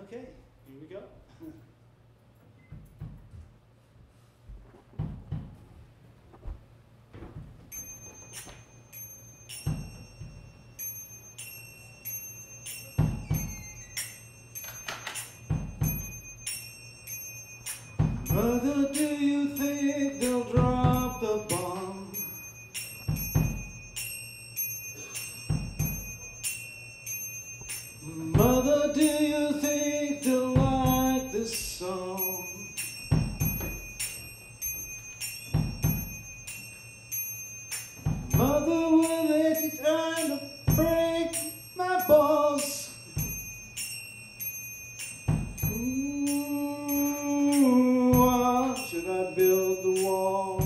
Okay, here we go. Mother, do you think they'll drop the bomb? Mother, do you think they'll like this song? Mother, were they trying to break my balls? Ooh, why should I build the wall?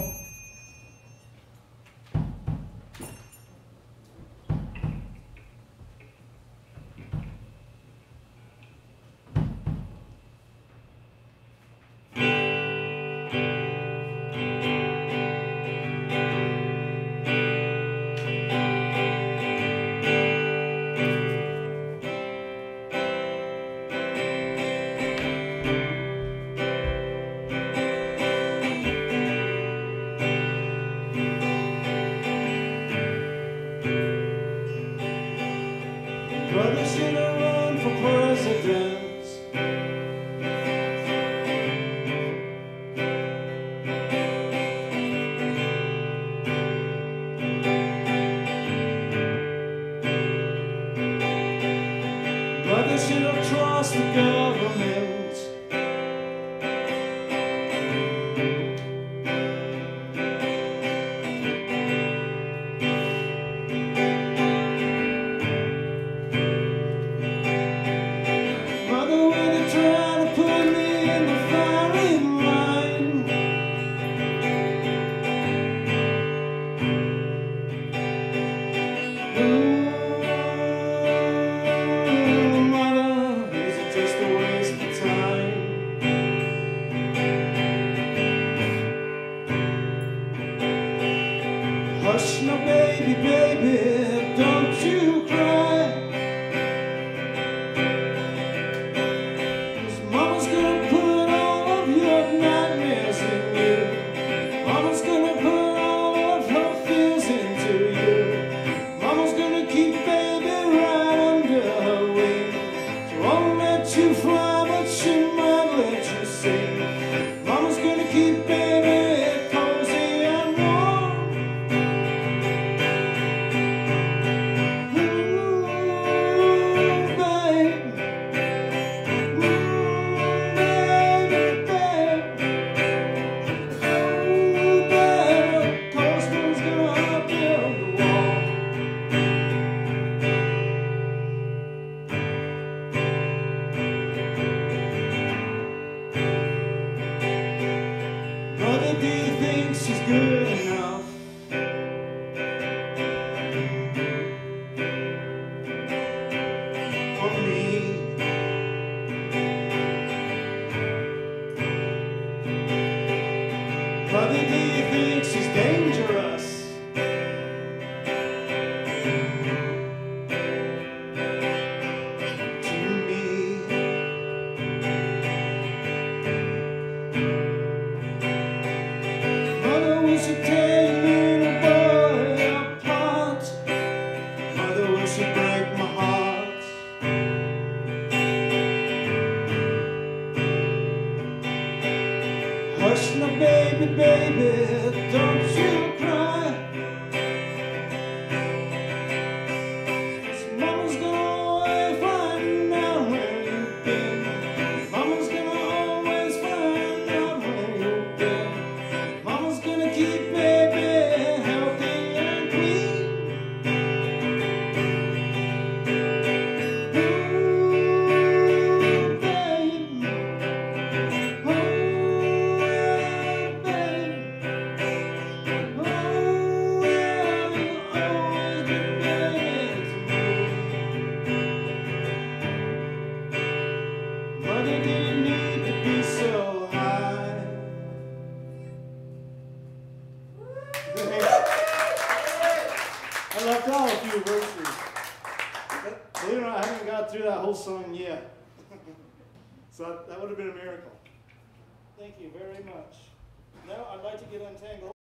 Brother, should I run for president? Brother, should I trust the government? Hush now, baby, baby, don't you cry. 'Cause Mama's gonna put all of your nightmares in you. Mama's gonna put all of her fears into you. Mama's gonna keep baby right under her wing. She won't let you fly, but she might let you sing. Mama's gonna keep baby cozy and warm. Mother, do you think she's good enough? For me? Mother, do you think she's dangerous? To me? Mother, we should tear your little boy apart. Mother, we should break my heart. Hush now, baby, baby, don't you cry. 'Cause Mama's gonna always find out where you've been. Mama's gonna always find out where you've been. Mama's gonna keep baby healthy and clean. Ooh, babe. Oh, yeah, babe. Oh, yeah, you've always been good to me. Mother didn't need to be so high. I loved all of you verses. But believe it or not, I haven't got through that whole song yet. So that would have been a miracle. Thank you very much. Now I'd like to get untangled.